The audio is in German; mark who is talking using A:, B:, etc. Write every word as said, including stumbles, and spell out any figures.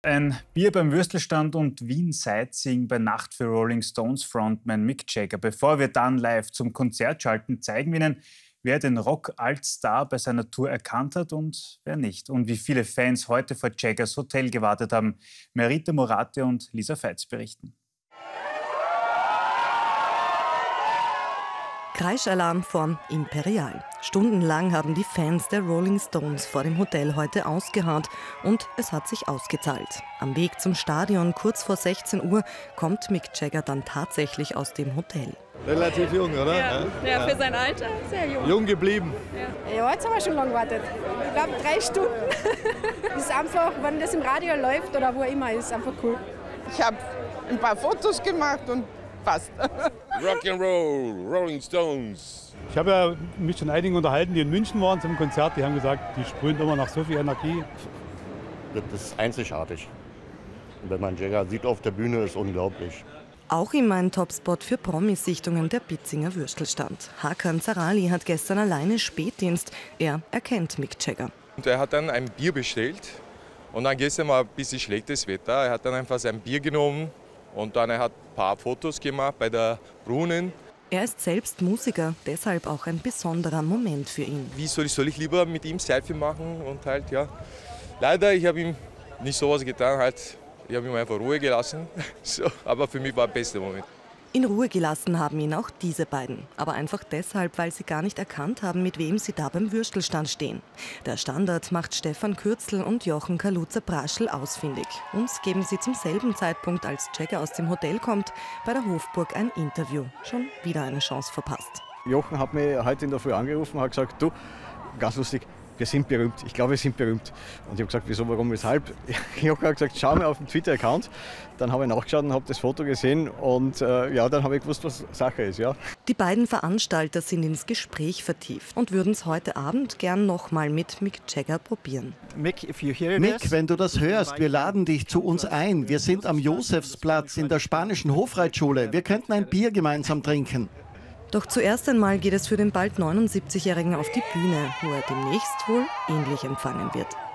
A: Ein Bier beim Würstelstand und Wien-Sightseeing bei Nacht für Rolling Stones Frontman Mick Jagger. Bevor wir dann live zum Konzert schalten, zeigen wir Ihnen, wer den Rock-Altstar bei seiner Tour erkannt hat und wer nicht. Und wie viele Fans heute vor Jaggers Hotel gewartet haben. Merite Morate und Lisa Veitz berichten.
B: Kreischalarm vorm Imperial. Stundenlang haben die Fans der Rolling Stones vor dem Hotel heute ausgeharrt und es hat sich ausgezahlt. Am Weg zum Stadion kurz vor sechzehn Uhr kommt Mick Jagger dann tatsächlich aus dem Hotel.
C: Relativ jung, oder?
D: Ja, ja, für sein Alter sehr jung.
C: Jung geblieben.
D: Ja, ja, jetzt haben wir schon lange gewartet. Ich glaube drei Stunden. Das ist einfach, wenn das im Radio läuft oder wo immer, ist einfach cool.
E: Ich habe ein paar Fotos gemacht und passt.
F: Rock'n'Roll, Rolling Stones.
G: Ich habe ja mich schon einigen unterhalten, die in München waren zum Konzert. Die haben gesagt, die sprühen immer nach so viel Energie.
H: Das ist einzigartig. Und wenn man Jagger sieht auf der Bühne, ist unglaublich.
B: Auch immer ein Topspot für Promi-Sichtungen der Bitzinger Würstelstand. Hakan Zarali hat gestern alleine Spätdienst. Er erkennt Mick Jagger.
I: Und er hat dann ein Bier bestellt und dann gestern war ein bisschen schlechtes Wetter. Er hat dann einfach sein Bier genommen und dann er hat ein paar Fotos gemacht bei der Brunnen.
B: Er ist selbst Musiker, deshalb auch ein besonderer Moment für ihn.
I: Wie soll ich, soll ich lieber mit ihm Selfie machen und halt, ja. Leider, ich habe ihm nicht sowas getan, halt, ich habe ihm einfach Ruhe gelassen. So, aber für mich war der beste Moment.
B: In Ruhe gelassen haben ihn auch diese beiden. Aber einfach deshalb, weil sie gar nicht erkannt haben, mit wem sie da beim Würstelstand stehen. Der Standard macht Stefan Kürzel und Jochen Kaluza-Braschl ausfindig. Uns geben sie zum selben Zeitpunkt, als Jagger aus dem Hotel kommt, bei der Hofburg ein Interview. Schon wieder eine Chance verpasst.
C: Jochen hat mich heute in der Früh angerufen und hat gesagt, du, ganz lustig, wir sind berühmt. Ich glaube, wir sind berühmt. Und ich habe gesagt, wieso, warum, weshalb? Jochen hat gesagt, schau mal auf den Twitter-Account. Dann habe ich nachgeschaut und habe das Foto gesehen. Und äh, ja, dann habe ich gewusst, was Sache ist. Ja.
B: Die beiden Veranstalter sind ins Gespräch vertieft und würden es heute Abend gern nochmal mit Mick Jagger probieren.
J: Mick, Mick, wenn du das hörst, wir laden dich zu uns ein. Wir sind am Josefsplatz in der spanischen Hofreitschule. Wir könnten ein Bier gemeinsam trinken.
B: Doch zuerst einmal geht es für den bald neunundsiebzigjährigen auf die Bühne, wo er demnächst wohl ähnlich empfangen wird.